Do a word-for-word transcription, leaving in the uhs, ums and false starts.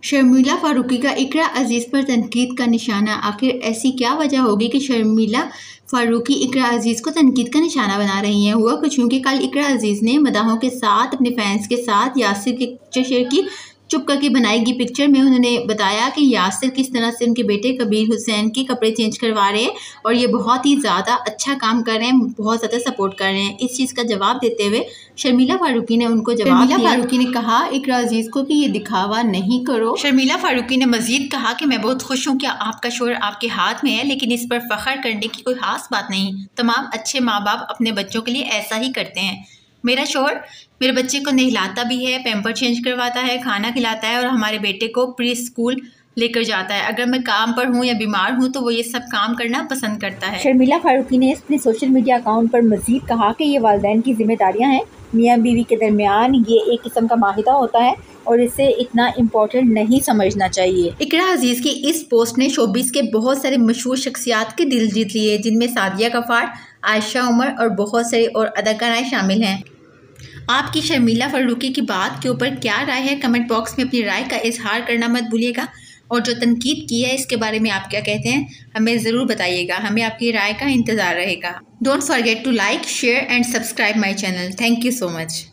शर्मिला फारूकी का इकरा अजीज़ पर तनकीद का निशाना। आखिर ऐसी क्या वजह होगी कि शर्मिला फारूकी इकरा अजीज़ को तनकीद का निशाना बना रही हैं। हुआ कुछ यूँ कि कल इकरा अजीज़ ने मदाहों के साथ अपने फैंस के साथ यासिर की पिक्चर शेयर की। चुप करके बनाएगी पिक्चर में उन्होंने बताया कि यासिर किस तरह से उनके बेटे कबीर हुसैन के कपड़े चेंज करवा रहे हैं और ये बहुत ही ज़्यादा अच्छा काम कर रहे हैं, बहुत ज़्यादा सपोर्ट कर रहे हैं। इस चीज़ का जवाब देते हुए शर्मिला फारूकी ने उनको जवाब दिया। शर्मिला फारूकी ने कहा इकरा अजीज़ को कि ये दिखावा नहीं करो। शर्मिला फारूकी ने मजीद कहा कि मैं बहुत खुश हूँ कि आपका शोहर आपके हाथ में है, लेकिन इस पर फख्र करने की कोई खास बात नहीं। तमाम अच्छे माँ बाप अपने बच्चों के लिए ऐसा ही करते हैं। मेरा शोहर मेरे बच्चे को नहलाता भी है, पैम्पर चेंज करवाता है, खाना खिलाता है और हमारे बेटे को प्री स्कूल लेकर जाता है। अगर मैं काम पर हूँ या बीमार हूँ तो वो ये सब काम करना पसंद करता है। शर्मिला फारूकी ने अपने सोशल मीडिया अकाउंट पर मजीद कहा कि ये वालिदैन की जिम्मेदारियाँ हैं। मियाँ बीवी के दरमियान ये एक किस्म का माहिदा होता है और इसे इतना इम्पोर्टेंट नहीं समझना चाहिए। इकरा अजीज़ की इस पोस्ट ने शोबिस के बहुत सारे मशहूर शख्सियात के दिल जीत लिए, जिनमें सादिया गफ्फार, आयशा उमर और बहुत सारे और अदाकाराएँ शामिल हैं। आपकी शर्मिला फारूकी की बात के ऊपर क्या राय है? कमेंट बॉक्स में अपनी राय का इजहार करना मत भूलिएगा और जो तनकीद की है इसके बारे में आप क्या कहते हैं हमें ज़रूर बताइएगा। हमें आपकी राय का इंतज़ार रहेगा। Don't forget to like, share and subscribe my channel. Thank you so much.